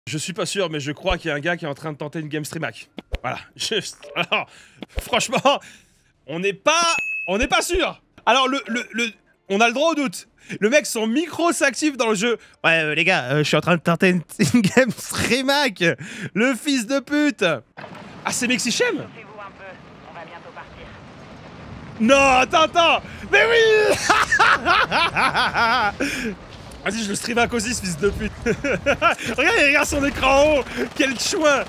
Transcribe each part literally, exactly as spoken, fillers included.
Je suis pas sûr, mais je crois qu'il y a un gars qui est en train de tenter une game stream hack. Voilà. Juste. Alors, franchement, on n'est pas, on n'est pas sûr. Alors le, le, le, on a le droit au doute. Le mec, son micro s'active dans le jeu. Ouais, euh, les gars, euh, je suis en train de tenter une, une game stream hack. Le fils de pute. Ah, c'est Mexichem. Non, attends, attends. Mais oui. Vas-y, je le stream hack aussi, ce fils de pute. Regarde, il regarde son écran en haut. Quel chouin.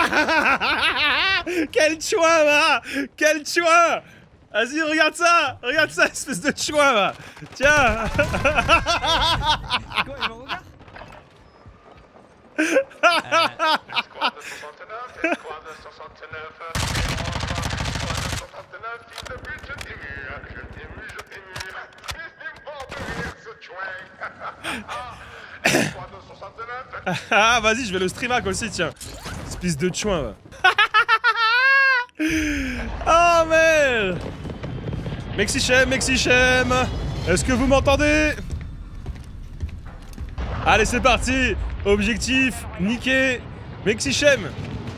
Quel chouin, va. Quel chouin. Vas-y, regarde ça. Regarde ça, espèce de chouin, va. Tiens. Quoi, il me regarde? Ah, vas-y, je vais le stream hack aussi, tiens. Espèce de chouin, va. Oh, merde. Mexichem, Mexichem. Est-ce que vous m'entendez? Allez, c'est parti. Objectif, niqué. Mexichem.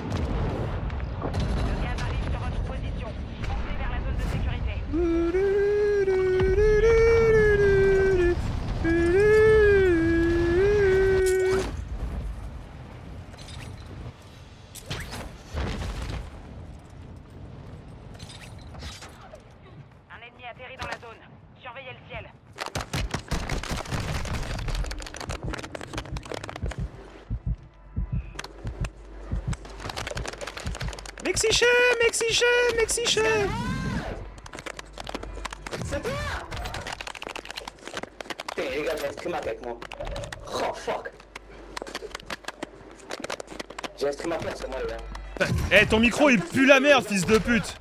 Atterri dans la zone. Surveillez le ciel. Mexichem, Mexichem, Mexichem. C'est toi. Putain, les gars, j'ai un stream hack avec moi. Oh fuck. J'ai un stream hack sur moi, les gars. Eh, hey, ton micro il pue la merde, fils de pute.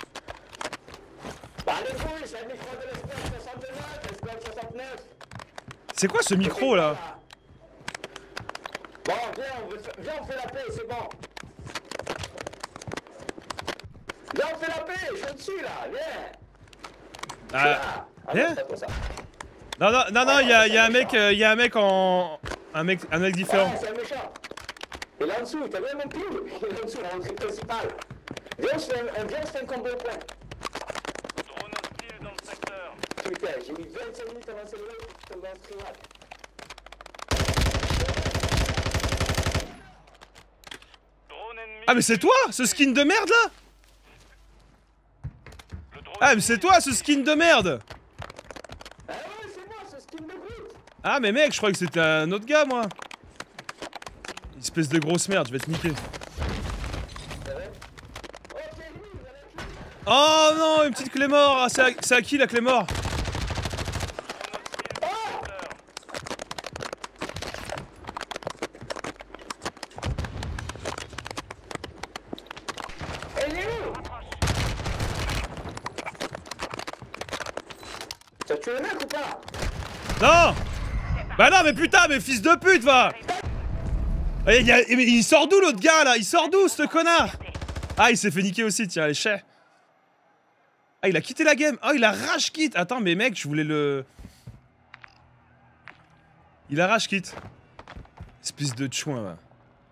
C'est quoi ce micro là? Bon, viens, on, veut, viens, on fait la paix, c'est bon. Viens, on fait la paix, je suis dessus là, viens. Ah, ah viens. Non, non, non, non, non, il y a, y a un mec, il euh, y a un mec en, un mec, un mec différent. Ouais, c'est un méchant. Il est en dessous, t'as vu mon cul? Il est en dessous, dans l'entrée principale. Viens, on se fait un, viens, on se fait un combo au point. Drone hostile dans le secteur. Putain, j'ai mis vingt-cinq minutes avant ce live pour tomber en stream hack. Ah mais c'est toi, ce skin de merde là? Ah mais c'est toi, ce skin de merde? Ah ouais, c'est moi, ce skin de brute. Ah mais mec, je croyais que c'était un autre gars moi. Espèce de grosse merde, je vais te niquer. Oh non, une petite clé mort. Ah, c'est à, à qui la clé mort? Elle est où? T'as tué le mec ou pas? Non. Bah non mais putain, mais fils de pute va. Il, y a, il sort d'où l'autre gars là? Il sort d'où ce connard? Ah il s'est fait niquer aussi, tiens, les chais. Ah il a quitté la game. Oh il a rage quitte. Attends mais mec, je voulais le... Il a rage quitte. Espèce de chouin là.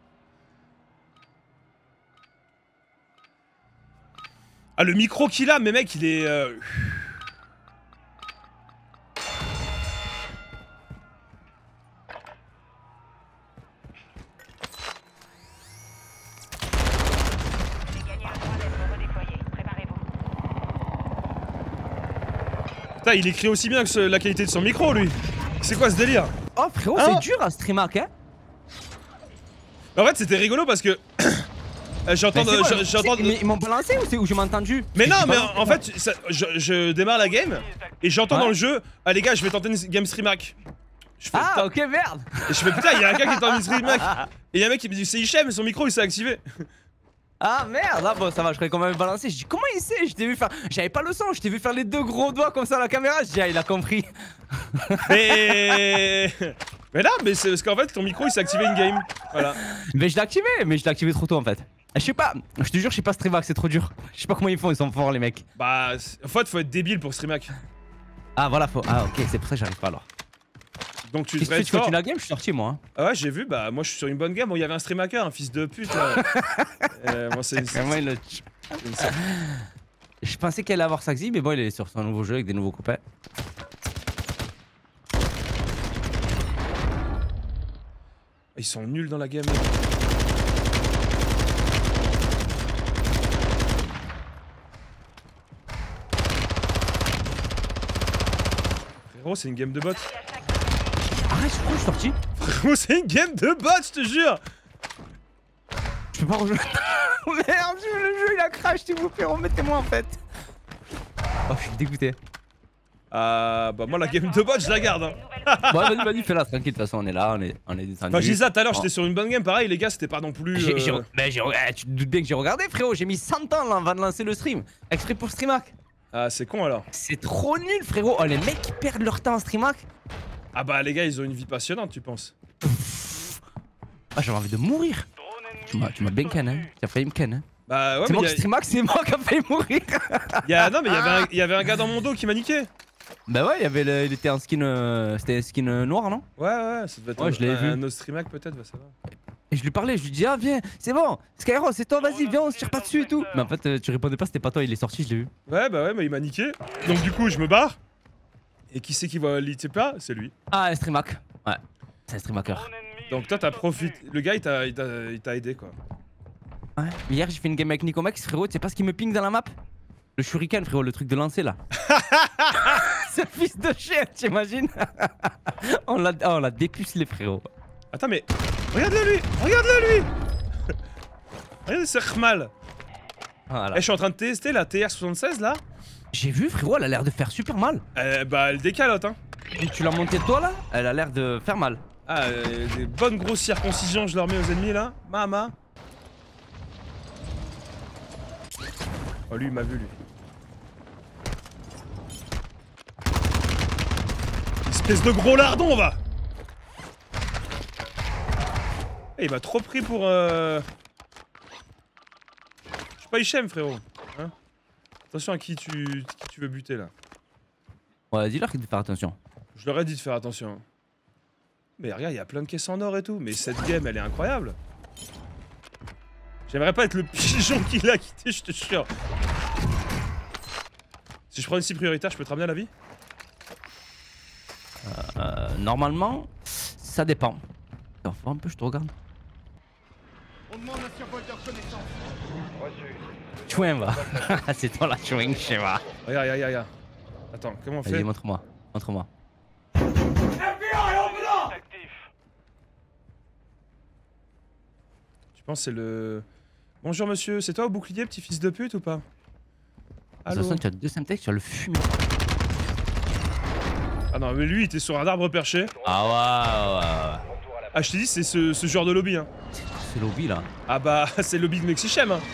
Ah le micro qu'il a, mais mec il est... Euh... Putain, il écrit aussi bien que ce, la qualité de son micro, lui. C'est quoi ce délire? Oh frérot, hein? C'est dur à stream hack, hein. En fait, c'était rigolo parce que... J'entends... j'entends. Ils m'ont balancé ou c'est où je m'ai entendu? Mais non, mais en, en fait, ça, je, je démarre la game et j'entends ouais. dans le jeu... Ah les gars, je vais tenter une game stream hack. Je fais, ah ok, merde. Et je fais putain, il y a un gars qui est en une stream hack. Et il y a un mec qui me dit c'est Hichem, mais son micro il s'est activé. Ah merde, ah bon ça va, je croyais qu'on m'avait balancé. Je dis comment il sait? Je t'ai vu faire. J'avais pas le son, je t'ai vu faire les deux gros doigts comme ça à la caméra. Je dis ah il a compris. Mais. Mais là, mais c'est parce qu'en fait ton micro il s'est activé in game. Voilà. Mais je l'ai activé, mais je l'ai activé trop tôt en fait. Je sais pas, je te jure, je sais pas stream hack, c'est trop dur. Je sais pas comment ils font, ils sont forts les mecs. Bah, en fait, faut être débile pour stream hack. Ah voilà, faut. Ah ok, c'est pour ça que j'arrive pas alors. Donc tu Qu'est-ce devrais que être tu fort. continues la game? Je suis sorti moi. Hein. Ah ouais, j'ai vu, bah moi je suis sur une bonne game. Bon, il y avait un stream hacker, un fils de pute là. euh, bon, c'est. Vraiment, il a- Je pensais qu'elle allait avoir Saxi, mais bon, il est sur son nouveau jeu avec des nouveaux copains. Ils sont nuls dans la game. Frérot, c'est une game de bot. Arrête, je crois que je suis sorti. Frérot, c'est une game de bot, je te jure. Je peux pas rejoindre. Merde, le jeu il a crash, s'il vous plaît, remettez-moi en fait. Oh, je suis dégoûté. Ah, bah moi la game de bot, je la garde. Hein. Bon, vas-y, vas-y, fais-la, tranquille, de toute façon, on est là, on est, on est descendu. Enfin, je disais ça tout à l'heure, j'étais Oh. sur une bonne game, pareil, les gars, c'était pas non plus. J'ai- j'ai- euh, Mais j'ai, eh, tu te doutes bien que j'ai regardé, frérot, j'ai mis cent ans là avant de lancer le stream. Exprès pour Streamac. Ah, c'est con alors. C'est trop nul, frérot. Oh, les mecs qui perdent leur temps en Streamac. Ah, bah les gars, ils ont une vie passionnante, tu penses. Ah, j'avais envie de mourir. Drone ennemi Tu m'as, tu m'as bien juste ken, hein. au-dessus. Tu as failli me ken, hein. Bah ouais, c'est mais moi y qui a- Streamac, c'est moi qui a failli mourir. y a... non, mais il y avait un- il y avait un gars dans mon dos qui m'a niqué. Bah ouais, il, y avait le- il était en skin. euh, C'était un skin euh, noir, non? Ouais, ouais, ça devait être Ouais, un, je l'avais un, vu. un autre streamac peut-être, bah ça va. Et je lui parlais, je lui dis, ah, viens, c'est bon, Skyro, c'est toi, vas-y, viens, on se tire pas dessus et tout. Mais en fait, euh, tu répondais pas, c'était pas toi, il est sorti, je l'ai vu. Ouais, bah ouais, mais il m'a niqué. Donc du coup, je me barre. Et qui c'est qui va l'I T P A? C'est lui. Ah, un Streamac. Ouais, c'est un Streamaker. Drone ennemi Donc toi, juste t'as au-dessus. profité. Le gars, il t'a il t'a- il t'a aidé quoi. Ouais. Hier, j'ai fait une game avec Nicomax, frérot, tu sais pas ce qui me ping dans la map? Le shuriken, frérot, le truc de lancer là. Ce fils de chien, t'imagines? On l'a oh, on l'a dépucelé, frérot. Attends, mais. Regarde-le lui! Regarde-le lui! Regarde ce Khmal! Voilà. Eh, je suis en train de tester la T R soixante-seize là. J'ai vu, frérot, elle a l'air de faire super mal. Euh, bah, elle décalote hein. Et tu l'as montée toi là? Elle a l'air de faire mal. Ah, euh, des bonnes grosses circoncisions, je leur mets aux ennemis là. Mama. Oh, lui, il m'a vu lui. Espèce de gros lardon, va! Eh, il m'a trop pris pour. Euh... Je suis pas Hichem, frérot. Hein, attention à qui tu, qui tu veux buter là. Ouais, dis-leur de faire attention. Je leur ai dit de faire attention. Mais regarde, il y a plein de caisses en or et tout. Mais cette game, elle est incroyable. J'aimerais pas être le pigeon qui l'a quitté, je te jure. Si je prends une cible prioritaire, je peux te ramener à la vie? Euh, normalement, ça dépend. Attends, faut un peu, je te regarde. Chouin, va. C'est toi la chouin, je sais pas. Regarde, regarde, regarde. Attends, comment on Vas-y, fait? montre-moi. Montre-moi. Actif. Tu penses c'est le... Bonjour monsieur, c'est toi au bouclier, petit fils de pute ou pas? De toute Allô? façon, tu as deux Semtex, tu as le fumier. Ah non, mais lui, il était sur un arbre perché. Ah ouais, ouais, ouais. Ah, je t'ai dit, c'est ce, ce genre de lobby, hein. C'est quoi ce lobby là? Ah bah, c'est le lobby de Mexichem, hein.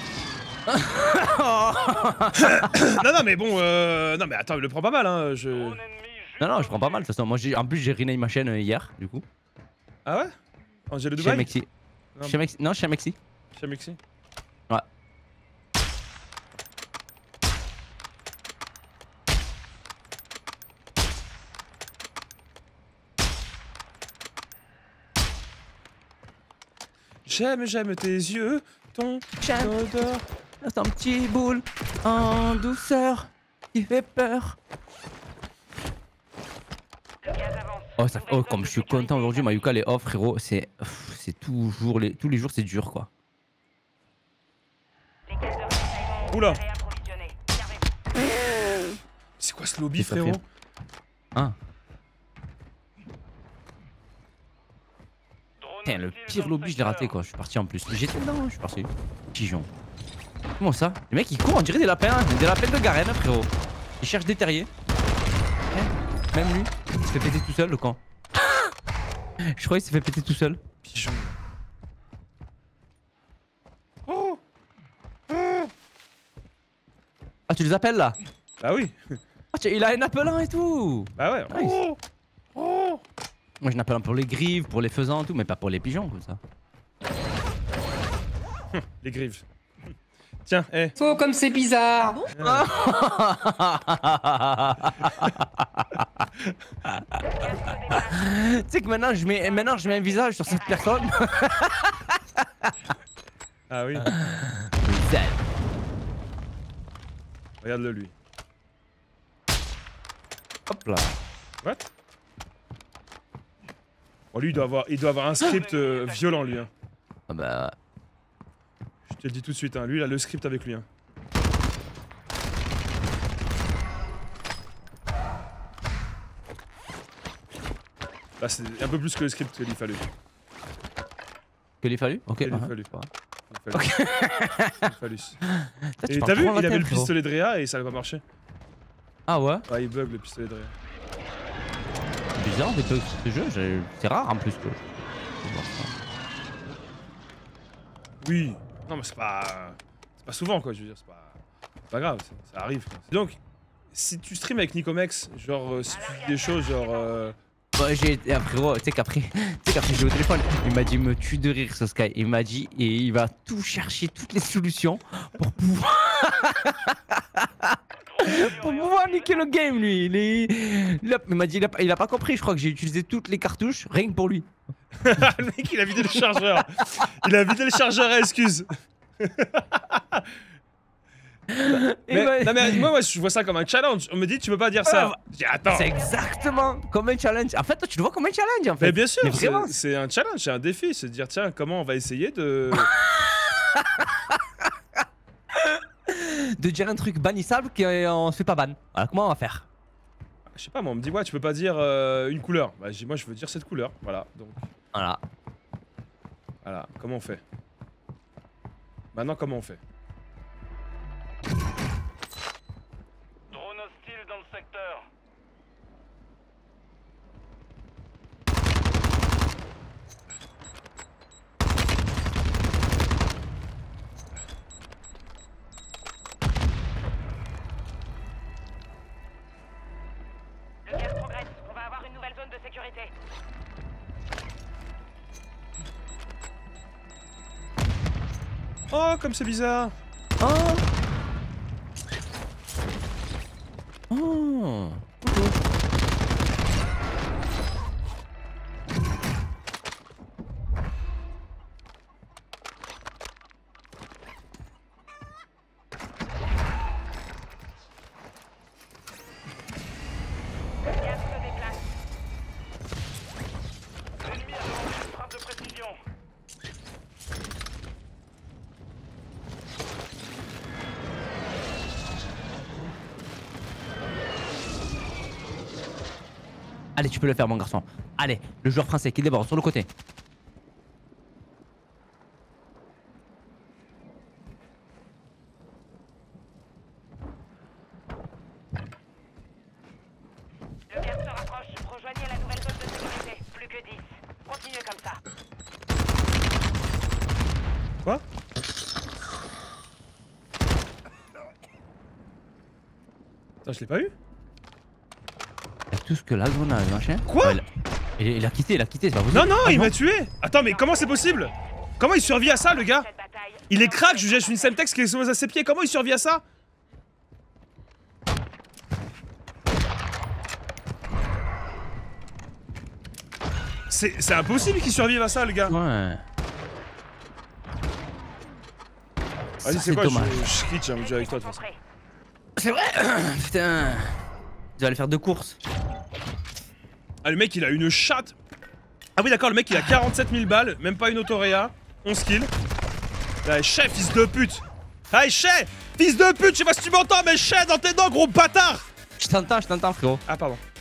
Non, non, mais bon, euh... Non, mais attends, il le prend pas mal, hein, je... Drone ennemi juste Non, non, je prends pas mal de toute façon. Moi, j'ai- en plus, j'ai rename ma chaîne euh, hier, du coup. Ah ouais? Angèle de Chez Dubaï? Mexi. Non. Chez Mexi. Non, chez Mexi. Chez Mexi? Ouais. J'aime, j'aime tes yeux, ton J'aime odeur. ton petit boule en douceur qui fait peur. le gaz avance. Oh, ça, oh comme je suis content aujourd'hui, Mayuka les off, frérot. C'est pff, c'est toujours les tous les jours, c'est dur quoi. Les cases de ravitaillement ont Oula. été réapprovisionnées. Servez-vous. C'est quoi ce lobby, Qu'est-ce que ça frérot? fait Hein? Drone Putain, le hostile pire dans lobby, je l'ai raté secteur. quoi. Je suis parti en plus. J'étais dedans, je suis parti. Pigeon. Comment ça? Les mecs ils courent, on dirait des lapins. Hein. Des lapins de Garenne, frérot. Ils cherchent des terriers. Hein, même lui, il se fait péter tout seul, le camp. Je crois qu'il s'est fait péter tout seul. Pigeon. Ah, tu les appelles là? Bah oui. Ah, tu- il a un appelant et tout. Bah ouais. Nice. Oh. Oh. Moi, je n'appelle pour les grives, pour les faisans et tout, mais pas pour les pigeons comme ça. Les griffes. Tiens, hé. Oh, comme c'est bizarre. Hey. sais que maintenant je, mets, maintenant je mets un visage sur cette personne. Ah oui. Zen. Regarde-le lui. Hop là. What? Bon, lui il doit avoir, il doit avoir un script euh, violent lui. Hein. Ah bah. Je te le dis tout de suite, hein. Lui il a le script avec lui. Hein. Là c'est un peu plus que le script que lui fallu. Que lui fallu? Ok. Que lui uh-huh. fallu. Ouais. Il fallu. Il fallu. Putain, tu Et parles t'as vu, trop en il avait latin, le frérot. pistolet de Réa et ça n'a pas marché. Ah ouais? Ouais, il bug le pistolet de Réa. Bizarre des bugs sur ce jeu, j'ai- c'est rare en plus que. Oui. Non mais c'est pas... C'est pas souvent quoi, je veux dire, c'est pas... C'est pas grave, ça, ça arrive quoi. Donc, si tu stream avec Nicomex, genre euh, si tu dis des choses genre... Euh... Ouais, j'ai ah, frérot, tu sais qu'après, tu sais qu'après j'ai au téléphone, il m'a dit il me tue de rire ce Sky. Il m'a dit et il va tout chercher toutes les solutions pour pouvoir pour pouvoir niquer le game lui. Il, est... il, a... il m'a dit il a... il a pas compris, je crois que j'ai utilisé toutes les cartouches rien que pour lui. le mec il a vidé le chargeur. Il a vidé le chargeur à excuse. Mais, bah... Non mais moi, moi je vois ça comme un challenge. On me dit tu peux pas dire ça. Ah, bah, Je dis attends. c'est exactement comme un challenge. En fait toi tu le vois comme un challenge en fait. Mais bien sûr, Mais c'est vraiment. c'est un challenge, c'est un défi. C'est de dire tiens comment on va essayer de... De dire un truc bannissable qu'on se fait pas ban. Voilà, comment on va faire? Je sais pas moi, on me dit ouais tu peux pas dire euh, une couleur. Bah je dis moi je veux dire cette couleur. Voilà donc... Voilà. Voilà, comment on fait? Maintenant comment on fait? Drone hostile dans le secteur. Le gaz progresse. On va avoir une nouvelle zone de sécurité. Oh comme c'est bizarre. Oh. Oh. Le gaz se déplace. L'ennemi a lancé une frappe de précision. Allez, tu peux le faire, mon garçon. Allez, le joueur français qui déborde sur le côté. Le gaz se rapproche. Rejoignez la nouvelle zone de sécurité. Plus que dix. Continuez comme ça. Quoi? Attends je l'ai pas eu? Tout ce que la grenade, machin. Quoi? Ouais, il, a... il, il a quitté, il a quitté, c'est pas possible. Non non Ah, il m'a tué. Attends mais comment c'est possible? Comment il survit à ça le gars? Cette bataille. Il est crack, je jette une Semtex qui est à ses pieds, comment il survit à ça? C'est c'est impossible qu'il survive à ça le gars. Ouais. Vas-y Ça, c'est quoi, dommage. je, je switch hein, je joue avec toi de toute façon. Concentré. C'est vrai. Putain. Tu vas aller faire deux courses. Ah le mec il a une chatte. Ah oui d'accord le mec il a quarante-sept mille balles, même pas une autoréa, onze kills. Allez chef fils de pute. Allez chef fils de pute, je sais pas si tu m'entends mais chef dans tes dents gros bâtard. Je t'entends, je t'entends, frérot. Ah pardon.